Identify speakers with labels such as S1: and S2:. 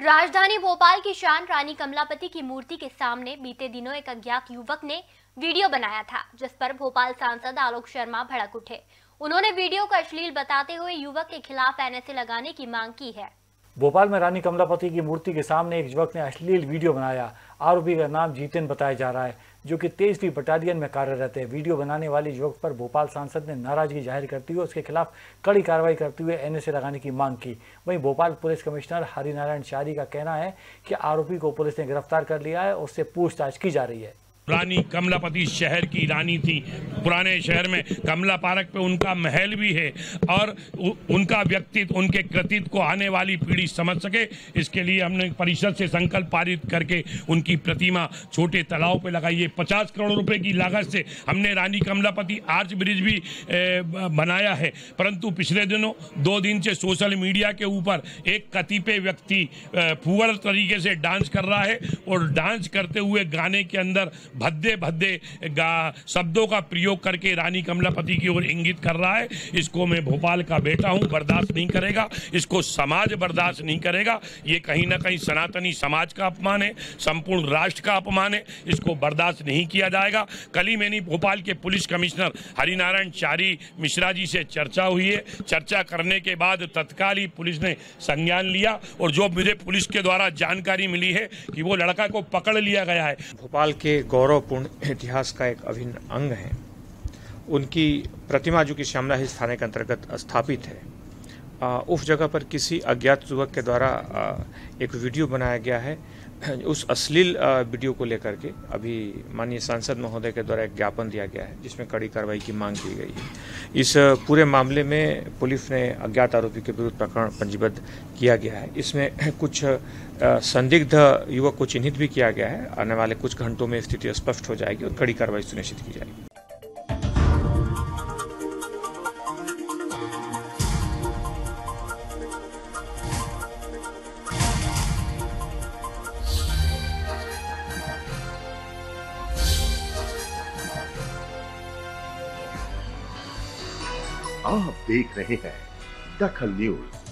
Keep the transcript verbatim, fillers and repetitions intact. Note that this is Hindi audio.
S1: राजधानी भोपाल की शान रानी कमलापति की मूर्ति के सामने बीते दिनों एक अज्ञात युवक ने वीडियो बनाया था, जिस पर भोपाल सांसद आलोक शर्मा भड़क उठे। उन्होंने वीडियो को अश्लील बताते हुए युवक के खिलाफ एन एस ए लगाने की मांग की है।
S2: भोपाल में रानी कमलापति की मूर्ति के सामने एक युवक ने अश्लील वीडियो बनाया। आरोपी का नाम जीतन बताया जा रहा है, जो कि तेईसवीं बटालियन में कार्यरत है। वीडियो बनाने वाले युवक पर भोपाल सांसद ने नाराजगी जाहिर करते हुए उसके खिलाफ कड़ी कार्रवाई करते हुए एन एस ए लगाने की मांग की। वहीं भोपाल पुलिस कमिश्नर हरिनारायण चारी का कहना है कि आरोपी को पुलिस ने गिरफ्तार कर लिया है, उससे पूछताछ की जा रही है।
S3: रानी कमलापति शहर की रानी थी। पुराने शहर में कमला पार्क पे उनका महल भी है और उ, उनका व्यक्तित्व, उनके कृतित्व को आने वाली पीढ़ी समझ सके, इसके लिए हमने परिषद से संकल्प पारित करके उनकी प्रतिमा छोटे तालाब पे लगाई है। पचास करोड़ रुपए की लागत से हमने रानी कमलापति आर्च ब्रिज भी ए, बनाया है। परंतु पिछले दिनों दो दिन से सोशल मीडिया के ऊपर एक कतिपय व्यक्ति फुवर तरीके से डांस कर रहा है और डांस करते हुए गाने के अंदर भद्दे भद्दे शब्दों का प्रयोग करके रानी कमलापति की ओर इंगित कर रहा है। इसको मैं भोपाल का बेटा हूं, बर्दाश्त नहीं करेगा, इसको समाज बर्दाश्त नहीं करेगा। ये कहीं ना कहीं सनातनी समाज का अपमान है, संपूर्ण राष्ट्र का अपमान है, इसको बर्दाश्त नहीं किया जाएगा। कल ही मैंने भोपाल के पुलिस कमिश्नर हरिनारायण चारी मिश्रा जी से चर्चा हुई है। चर्चा करने के बाद तत्काल ही पुलिस ने संज्ञान लिया और जो मुझे पुलिस के द्वारा जानकारी मिली है कि वो लड़का को पकड़ लिया गया है।
S4: भोपाल के गौरवपूर्ण इतिहास का एक अभिन्न अंग है। उनकी प्रतिमा जो कि श्यामला हिल्स थाने के अंतर्गत स्थापित है, आ, उस जगह पर किसी अज्ञात युवक के द्वारा आ, एक वीडियो बनाया गया है। उस अश्लील वीडियो को लेकर के अभी माननीय सांसद महोदय के द्वारा एक ज्ञापन दिया गया है, जिसमें कड़ी कार्रवाई की मांग की गई है। इस पूरे मामले में पुलिस ने अज्ञात आरोपी के विरुद्ध प्रकरण पंजीबद्ध किया गया है। इसमें कुछ संदिग्ध युवक को चिन्हित भी किया गया है। आने वाले कुछ घंटों में स्थिति स्पष्ट हो जाएगी और कड़ी कार्रवाई सुनिश्चित की जाएगी।
S5: आप देख रहे हैं दखल न्यूज।